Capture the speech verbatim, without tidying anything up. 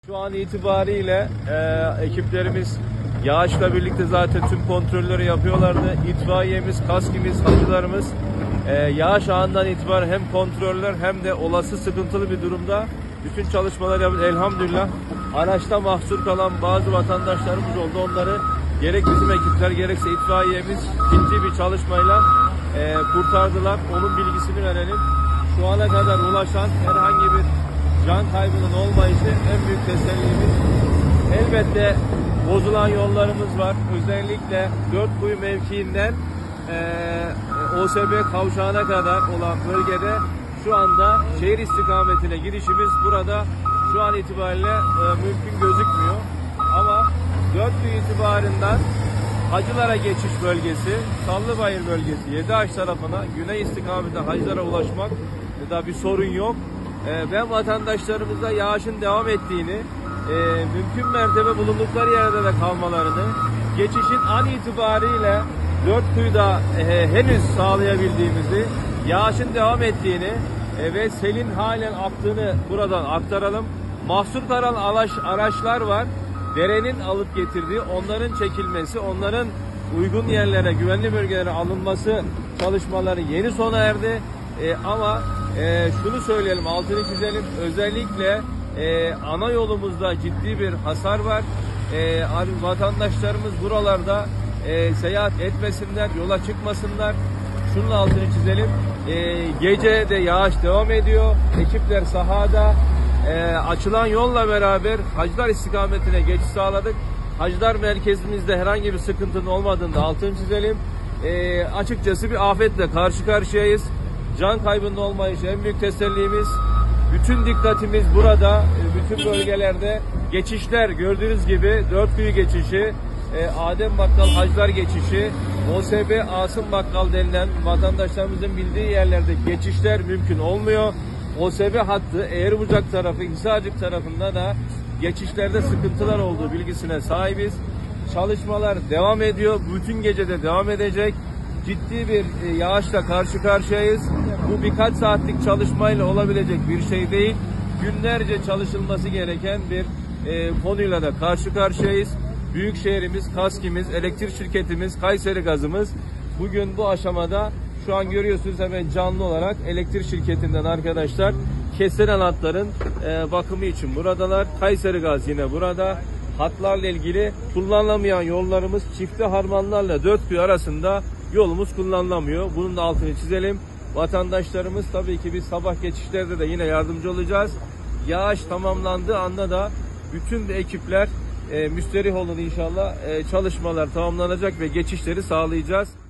Şu an itibariyle e, ekiplerimiz yağışla birlikte zaten tüm kontrolleri yapıyorlardı. İtfaiyemiz, kaskimiz, hacılarımız e, yağış anından itibaren hem kontroller hem de olası sıkıntılı bir durumda bütün çalışmalar yapıyoruz. Elhamdülillah araçta mahsur kalan bazı vatandaşlarımız oldu. Onları gerek bizim ekipler gerekse itfaiyemiz ciddi bir çalışmayla e, kurtardılar. Onun bilgisini verelim. Şu ana kadar ulaşan herhangi bir can kaybının olmayışı en büyük tesellimiz. Elbette bozulan yollarımız var. Özellikle Dörtkuyu mevkiinden e, O S B kavşağına kadar olan bölgede şu anda şehir istikametine girişimiz burada şu an itibariyle e, mümkün gözükmüyor. Ama Dörtkuyu itibarından Hacılara geçiş bölgesi, Sallıbayır bölgesi, Yediağaç tarafına güney istikametine hacılara ulaşmak da bir sorun yok. E, ben vatandaşlarımıza yağışın devam ettiğini, e, mümkün mertebe bulundukları yerde de kalmalarını, geçişin an itibariyle Dörtkuyu'da e, henüz sağlayabildiğimizi, yağışın devam ettiğini e, ve selin halen aktığını buradan aktaralım. Mahsur kalan araç, araçlar var. Derenin alıp getirdiği, onların çekilmesi, onların uygun yerlere, güvenli bölgelere alınması çalışmaları yeni sona erdi. E, ama e, şunu söyleyelim, altını çizelim. Özellikle e, ana yolumuzda ciddi bir hasar var. E, vatandaşlarımız buralarda e, seyahat etmesinler, yola çıkmasınlar. Şunun altını çizelim. E, gece de yağış devam ediyor. Ekipler sahada. E, açılan yolla beraber Hacılar istikametine geçiş sağladık. Hacılar merkezimizde herhangi bir sıkıntının olmadığını da altını çizelim. E, açıkçası bir afetle karşı karşıyayız. Can kaybında olmayışı en büyük tesellimiz. Bütün dikkatimiz burada, bütün bölgelerde geçişler gördüğünüz gibi Dörtkuyu geçişi, e, Adem Bakkal Hacılar geçişi, O S B Asım Bakkal denilen vatandaşlarımızın bildiği yerlerde geçişler mümkün olmuyor. O S B hattı Eğribucak tarafı, Hisarcık tarafında da geçişlerde sıkıntılar olduğu bilgisine sahibiz. Çalışmalar devam ediyor. Bütün gecede devam edecek. Ciddi bir yağışla karşı karşıyayız. Bu birkaç saatlik çalışmayla olabilecek bir şey değil. Günlerce çalışılması gereken bir e, konuyla da karşı karşıyayız. Büyükşehirimiz, KASK'imiz, elektrik şirketimiz, Kayseri Gazımız bugün bu aşamada şu an görüyorsunuz hemen canlı olarak elektrik şirketinden arkadaşlar kesilen hatların e, bakımı için buradalar. Kayseri Gaz yine burada. Hatlarla ilgili kullanılamayan yollarımız çifte harmanlarla Dörtkuyu arasında yolumuz kullanılamıyor. Bunun da altını çizelim. Vatandaşlarımız tabii ki biz sabah geçişlerde de yine yardımcı olacağız. Yağış tamamlandığı anda da bütün ekipler e, müsterih olun inşallah. E, çalışmalar tamamlanacak ve geçişleri sağlayacağız.